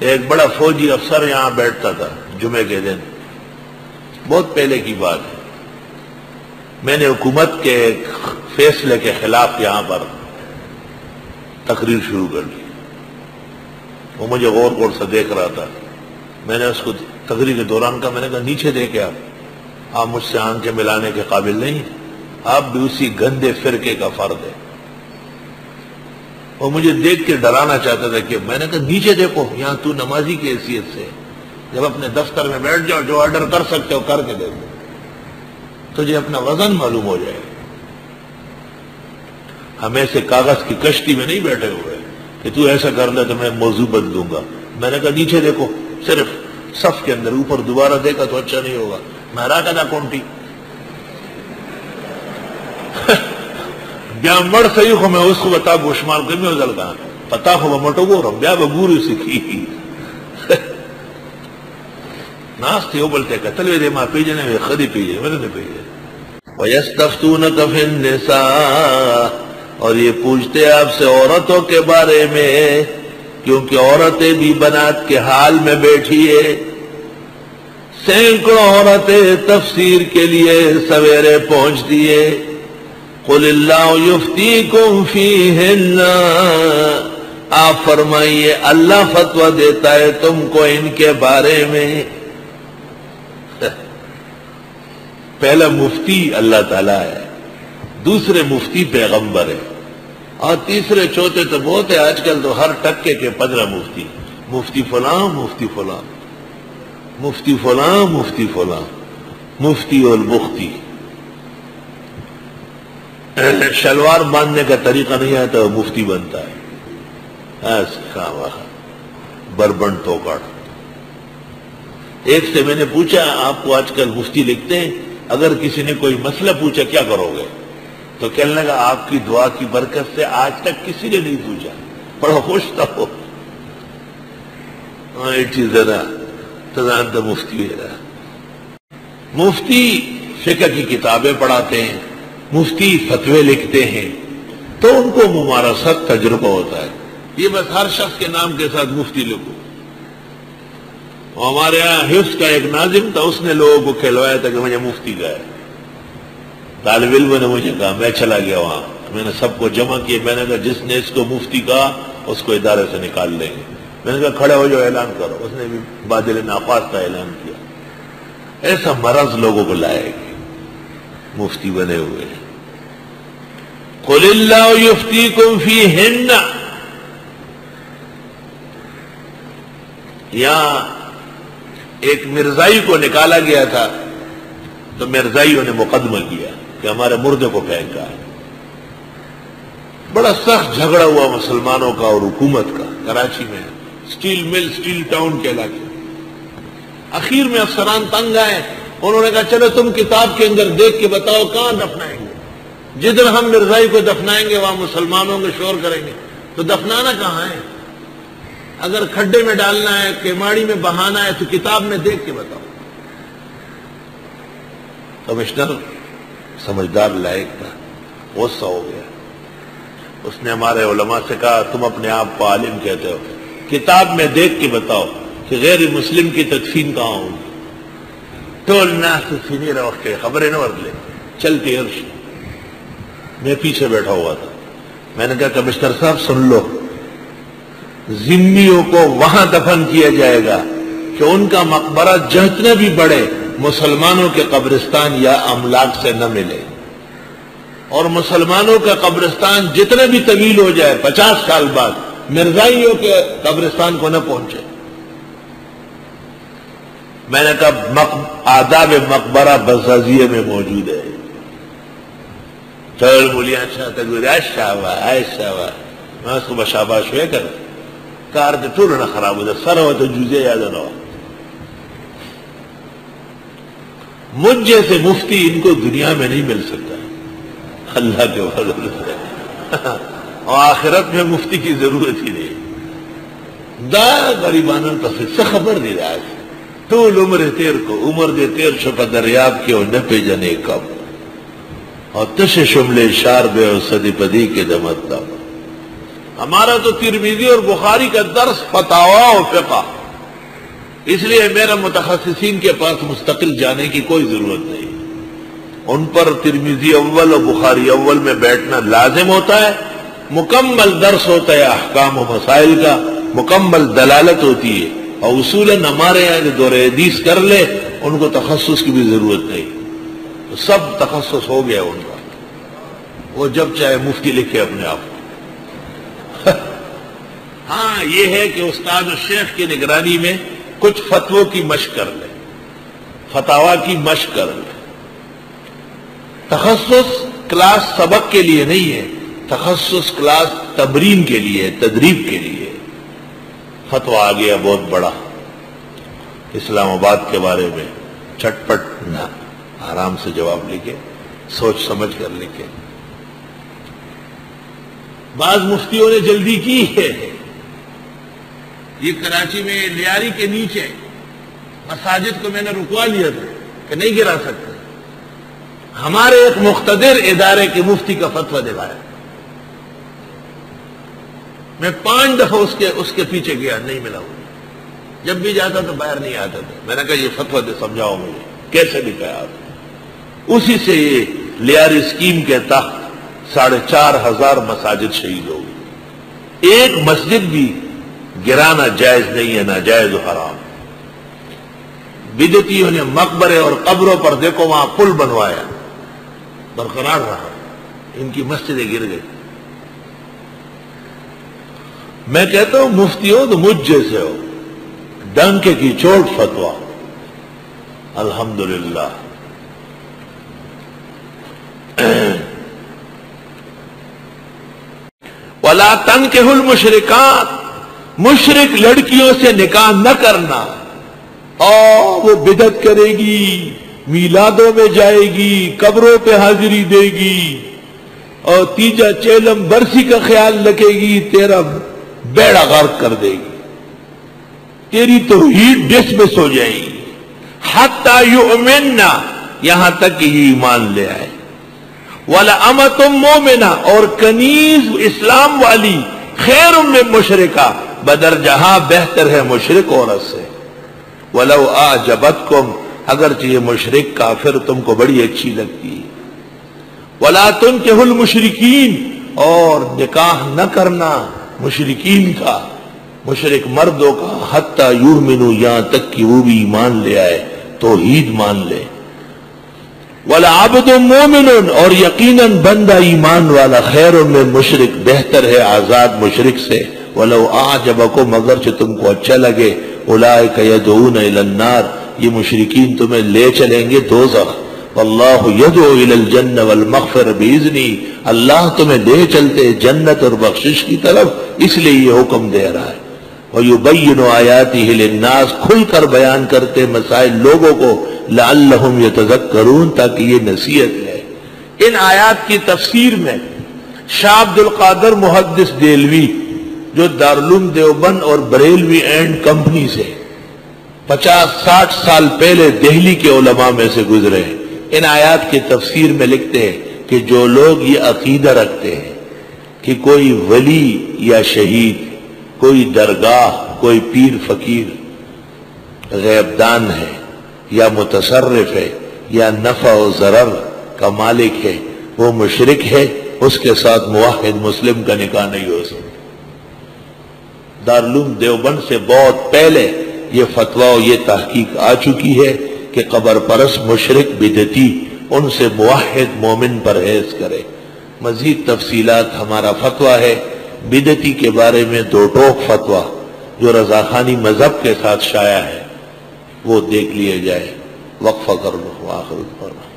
ایک بڑا فوجی افسر یہاں بیٹھتا تھا جمعے کے دن، بہت پہلے کی بات ہے۔ میں نے حکومت کے ایک فیصلے کے خلاف یہاں پر تقریر شروع کر دی۔ وہ مجھے غور غور سے دیکھ رہا تھا۔ میں نے اس کو تقریر کے دوران کہا، میں نے کہا نیچے دیکھے آپ مجھ سے آنکھیں ملانے کے قابل نہیں، آپ بھی اسی گندے فرقے کا فرد ہے۔ وہ مجھے دیکھ کے ڈرانا چاہتا تھا کہ میں نے کہا نیچے دیکھو، یہاں تو نمازی کی حیثیت سے جب اپنے دفتر میں بیٹھ جاؤ، جو آرڈر کر سکتے ہو کر کے دیکھو، تجھے اپنا وزن معلوم ہو جائے۔ ہم ایسے کاغذ کی کشتی میں نہیں بیٹھے ہوئے کہ تو ایسا کر لے تو میں موضوع بدلوں گا۔ میں نے کہا نیچے دیکھو، صرف صف کے اندر، اوپر دوبارہ دیکھا تو اچھا نہیں ہوگا۔ میں را کہنا کونٹی بیا مڑ صحیح ہو، میں اس کو بتا گوشمال کمی ہو جل کہاں پتا ہو بمٹو گو رم بیا بگوری سکھی ناس تھے وہ بلتے قتل وے دے ماں پیجنے میں خدی پیجے میں نے پیجے۔ وَيَسْتَفْتُونَكَ فِي النِّسَاءِ، اور یہ پوچھتے آپ سے عورتوں کے بارے میں، کیونکہ عورتیں بھی بنات کے حال میں بیٹھی ہے۔ سینکڑوں عورتیں تفسیر کے لیے سویرے پہنچ دیے۔ قُلِ اللَّهُ يُفْتِيكُمْ فِيهِنَّ، آپ فرمائیے اللہ فتویٰ دیتا ہے تم کو ان کے بارے میں۔ پہلا مفتی اللہ تعالیٰ ہے، دوسرے مفتی پیغمبر ہے، اور تیسرے چوتھے تو بہت ہے۔ آج کل تو ہر ٹکے کے 15 مفتی، مفتی فلاں مفتی فلاں مفتی فلاں مفتی فلاں مفتی والمفتی۔ شلوار باندھنے کا طریقہ نہیں آتا وہ مفتی بنتا ہے، بربن ٹوکڑ۔ ایک سے میں نے پوچھا آپ کو آج کل مفتی لکھتے ہیں، اگر کسی نے کوئی مسئلہ پوچھا کیا کرو گے، تو کہنے لگا آپ کی دعا کی برکت سے آج تک کسی نے نہیں پوچھا، بڑا خوش تھا وہ۔ مفتی ہے، مفتی فقہ کی کتابیں پڑھاتے ہیں، مفتی فتوے لکھتے ہیں، تو ان کو ممارست تجربہ ہوتا ہے۔ یہ بس ہر شخص کے نام کے ساتھ مفتی لکھو۔ ہمارے یہاں حفظ کا ایک ناظم تھا، اس نے لوگوں کو کھلوایا تھا کہ مجھے مفتی کا ہے۔ طالب علم نے مجھے کہا، میں چلا گیا وہاں، میں نے سب کو جمع کیا، میں نے کہا جس نے اس کو مفتی کہا اس کو ادارے سے نکال لیں گے۔ میں نے کہا کھڑے ہو جاؤ اعلان کرو، اس نے بھی بادل ناخواستہ اعلان کیا۔ ایسا مرض لوگوں کو لائے گی، مفتی بنے ہوئے ہیں۔ قُلِ اللَّهُ يُفْتِيكُمْ فِيهِنَّ، یہاں ایک مرزائی کو نکالا گیا تھا تو مرزائیوں نے مقدمہ کیا کہ ہمارے مردے کو پھینکا ہے۔ بڑا سخت جھگڑا ہوا مسلمانوں کا اور حکومت کا کراچی میں، سٹیل مل، سٹیل ٹاؤن کے علاقے۔ اخیر میں افسران تنگ آئے، انہوں نے کہا چلو تم کتاب کے اندر دیکھ کے بتاؤ کہاں دفنائیں گے، جدھر ہم مرزائی کو دفنائیں گے وہاں مسلمانوں کے شور کریں گے، تو دفنانا کہاں ہے؟ اگر کھڈے میں ڈالنا ہے، کیماڑی میں بہانا ہے، تو کتاب میں دیکھ کے بتاؤ۔ کمشنر سمجھدار لائق تھا، غصہ ہو گیا۔ اس نے ہمارے علماء سے کہا تم اپنے آپ کو عالم کہتے ہو، کتاب میں دیکھ کے بتاؤ کہ غیر مسلم کی تدفین کہاں ہوگی۔ ٹول ناس سینی رکھ کے خبریں نہ ورد لے چلتی عرش۔ میں پیچھے بیٹھا ہوا تھا، میں نے کہا کمشنر صاحب سن لو، ذمیوں کو وہاں دفن کیا جائے گا کہ ان کا مقبرہ جتنے بھی بڑے مسلمانوں کے قبرستان یا املاک سے نہ ملے، اور مسلمانوں کا قبرستان جتنے بھی طویل ہو جائے 50 سال بعد مرزائیوں کے قبرستان کو نہ پہنچے۔ میں نے کہا آداب مقبرہ بزازیہ میں موجود ہے۔ چل بولیاں چاہتا میں اس کو بشاباش ہوئے کر کار کے ٹول نہ خراب ہو جائے، سر ہو تو جوزے یاد نہ ہو۔ مجھ جیسے مفتی ان کو دنیا میں نہیں مل سکتا، اللہ کے فضل سے، اور آخرت میں مفتی کی ضرورت ہی نہیں۔ دا غریبانہ تصدیق سے خبر نہیں رہا ہے، طول عمر تیر کو عمر دے تیر چھپا دریاب کے نہ پہ جنے کب، اور تش شملے شار بے اور صدی پدی کے دمت دا ہمارا تو ترمذی اور بخاری کا درس فتاوا و فقہ، اس لیے میرا متخصصین کے پاس مستقل جانے کی کوئی ضرورت نہیں، ان پر ترمذی اول اور بخاری اول میں بیٹھنا لازم ہوتا ہے، مکمل درس ہوتا ہے احکام و مسائل کا، مکمل دلالت ہوتی ہے، اور اصولاً ہمارے یہاں جو دور حدیث کر لے ان کو تخصص کی بھی ضرورت نہیں، سب تخصص ہو گیا ان کا، وہ جب چاہے مفتی لکھے اپنے آپ کو۔ ہاں یہ ہے کہ استاد و شیخ کی نگرانی میں کچھ فتووں کی مشق کر لے، فتاوا کی مشق کر لے۔ تخصص کلاس سبق کے لیے نہیں ہے، تخصص کلاس تمرین کے لیے، تدریب کے لیے۔ فتوا آ گیا بہت بڑا اسلام آباد کے بارے میں، چٹ پٹ نہ، آرام سے جواب لکھے، سوچ سمجھ کر لکھے۔ بعض مفتیوں نے جلدی کی ہے، یہ کراچی میں لیاری کے نیچے مساجد کو میں نے رکوا لیا تھا کہ نہیں گرا سکتے، ہمارے ایک مقتدر ادارے کے مفتی کا فتویٰ دکھایا، میں 5 دفعہ اس کے پیچھے گیا، نہیں ملا وہ، جب بھی جاتا تو باہر نہیں آتا تھا، میں نے کہا یہ فتویٰ دے سمجھاؤ مجھے کیسے لکھا آپ۔ اسی سے یہ لیاری اسکیم کے تحت 4,500 مساجد شہید ہو گئی، ایک مسجد بھی گرانا جائز نہیں ہے، ناجائز و حرام۔ بدعتیوں نے مقبرے اور قبروں پر دیکھو وہاں پل بنوایا، برقرار رہا، ان کی مسجدیں گر گئی۔ میں کہتا ہوں مفتی ہو تو مجھ جیسے ہو، ڈنکے کی چوٹ فتویٰ، الحمدللہ۔ وَلَا تَنْكِحُوا الْمُشْرِكَاتِ، مشرک لڑکیوں سے نکاح نہ کرنا، اور وہ بدعت کرے گی، میلادوں میں جائے گی، قبروں پہ حاضری دے گی، اور تیجا چیلم برسی کا خیال رکھے گی، تیرا بیڑا غرق کر دے گی، تیری توحید ڈسمس ہو جائے گی۔ حَتَّى يُؤْمِنَّ، یہاں تک کہ یہ ایمان لے آئے۔ وَلَأَمَةٌ مُؤْمِنَةٌ، اور کنیز اسلام والی، خیر من مشرکہ، بدرجہ بہتر ہے مشرک عورت سے۔ وَلَوْ أَعْجَبَتْكُمْ، اگرچہ یہ مشرک کافر تم کو بڑی اچھی لگتی ہے۔ وَلَا تُنْكِحُوا الْمُشْرِكِينَ، اور نکاح نہ کرنا مشرکین کا، مشرک مردوں کا، حتیٰ یؤمنوا، یہاں تک کہ وہ بھی ایمان لے آئے، توحید مان لے۔ وَلَعَبْدٌ مُؤْمِنٌ، اور یقیناً بندہ ایمان والا، خیر من مشرک، بہتر ہے آزاد مشرک سے۔ وَلَوْ أَعْجَبَكُمْ، اگرچہ تم کو اچھا لگے، أُولَٰئِكَ يَدْعُونَ إِلَى النَّارِ، یہ مشرکین تمہیں لے چلیں گے دوزخ۔ وَاللَّهُ يَدْعُو إِلَى الْجَنَّةِ وَالْمَغْفِرَةِ بِإِذْنِهِ، اللہ تمہیں لے چلتے جنت اور بخشش کی طرف، اس لیے یہ حکم دے رہا ہے۔ وَيُبَيِّنُ آيَاتِهِ لِلنَّاسِ، کھل کر بیان کرتے مسائل لوگوں کو، لَعَلَّهُمْ يَتَذَكَّرُونَ، تاکہ یہ نصیحت لے۔ ان آیات کی تفسیر میں شاہ عبد القادر محدث دہلوی، جو دارالعلوم دیوبند اور بریلوی اینڈ کمپنی سے 50-60 سال پہلے دہلی کے علماء میں سے گزرے ہیں، ان آیات کی تفسیر میں لکھتے ہیں کہ جو لوگ یہ عقیدہ رکھتے ہیں کہ کوئی ولی یا شہید، کوئی درگاہ، کوئی پیر فقیر غیب دان ہے یا متصرف ہے یا نفع و ضرر کا مالک ہے، وہ مشرک ہے، اس کے ساتھ موحد مسلم کا نکاح نہیں ہو سکتا۔ دارالعلوم دیوبند سے بہت پہلے یہ فتویٰ اور یہ تحقیق آ چکی ہے کہ قبر پرست مشرک بدعتی ان سے موحد مومن پرہیز کرے۔ مزید تفصیلات ہمارا فتویٰ ہے بدعتی کے بارے میں، 2 ٹوک فتویٰ جو رضاخانی مذہب کے ساتھ شائع ہے، وہ دیکھ لیے جائے۔ وقفہ کر لو، آخر